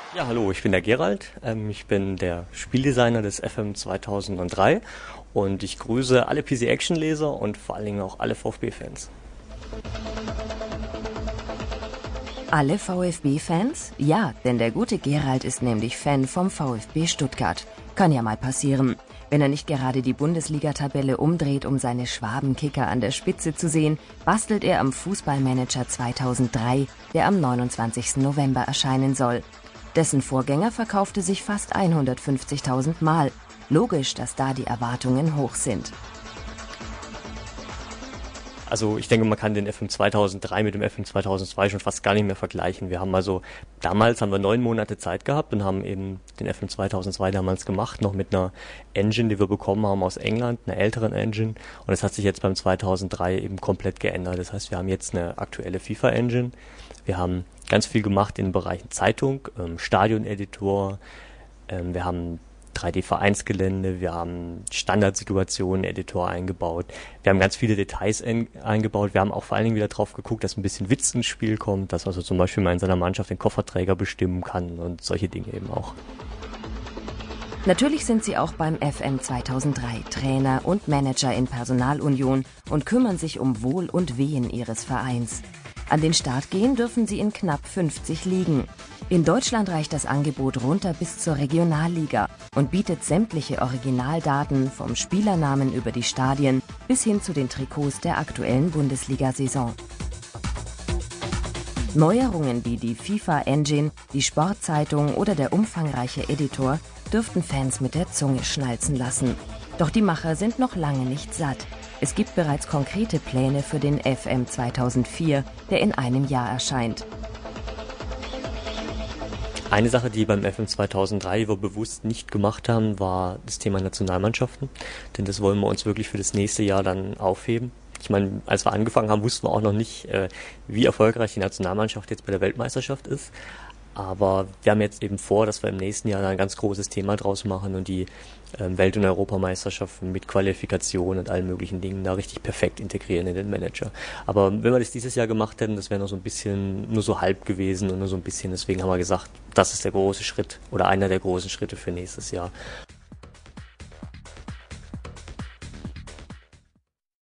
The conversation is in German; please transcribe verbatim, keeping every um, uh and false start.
Ja, hallo, ich bin der Gerald. Ähm, ich bin der Spieldesigner des F M zweitausenddrei und ich grüße alle P C Action Leser und vor allen Dingen auch alle VfB-Fans. Alle VfB-Fans? Ja, denn der gute Gerald ist nämlich Fan vom VfB Stuttgart. Kann ja mal passieren. Wenn er nicht gerade die Bundesliga-Tabelle umdreht, um seine Schwabenkicker an der Spitze zu sehen, bastelt er am Fußballmanager zweitausenddrei, der am neunundzwanzigsten November erscheinen soll. Dessen Vorgänger verkaufte sich fast hundertfünfzigtausend Mal. Logisch, dass da die Erwartungen hoch sind. Also ich denke, man kann den F M zweitausenddrei mit dem F M zweitausendzwei schon fast gar nicht mehr vergleichen. Wir haben also, damals haben wir neun Monate Zeit gehabt und haben eben den F M zweitausendzwei damals gemacht, noch mit einer Engine, die wir bekommen haben aus England, einer älteren Engine. Und es hat sich jetzt beim zweitausenddrei eben komplett geändert. Das heißt, wir haben jetzt eine aktuelle FIFA-Engine. Wir haben ganz viel gemacht in den Bereichen Zeitung, ähm, Stadioneditor, ähm, wir haben drei D-Vereinsgelände, wir haben Standardsituationen, Editor eingebaut, wir haben ganz viele Details ein, eingebaut, wir haben auch vor allen Dingen wieder drauf geguckt, dass ein bisschen Witz ins Spiel kommt, dass also zum Beispiel mal in seiner Mannschaft den Kofferträger bestimmen kann und solche Dinge eben auch. Natürlich sind sie auch beim F M zweitausenddrei Trainer und Manager in Personalunion und kümmern sich um Wohl und Wehen ihres Vereins. An den Start gehen dürfen sie in knapp fünfzig Ligen. In Deutschland reicht das Angebot runter bis zur Regionalliga und bietet sämtliche Originaldaten vom Spielernamen über die Stadien bis hin zu den Trikots der aktuellen Bundesliga-Saison. Neuerungen wie die FIFA-Engine, die Sportzeitung oder der umfangreiche Editor dürften Fans mit der Zunge schnalzen lassen. Doch die Macher sind noch lange nicht satt. Es gibt bereits konkrete Pläne für den F M zweitausendvier, der in einem Jahr erscheint. Eine Sache, die beim F M zweitausenddrei wir bewusst nicht gemacht haben, war das Thema Nationalmannschaften. Denn das wollen wir uns wirklich für das nächste Jahr dann aufheben. Ich meine, als wir angefangen haben, wussten wir auch noch nicht, äh, wie erfolgreich die Nationalmannschaft jetzt bei der Weltmeisterschaft ist. Aber wir haben jetzt eben vor, dass wir im nächsten Jahr ein ganz großes Thema draus machen und die ähm, Welt- und Europameisterschaften mit Qualifikation und allen möglichen Dingen da richtig perfekt integrieren in den Manager. Aber wenn wir das dieses Jahr gemacht hätten, das wäre noch so ein bisschen, nur so halb gewesen und nur so ein bisschen. Deswegen haben wir gesagt, das ist der große Schritt oder einer der großen Schritte für nächstes Jahr.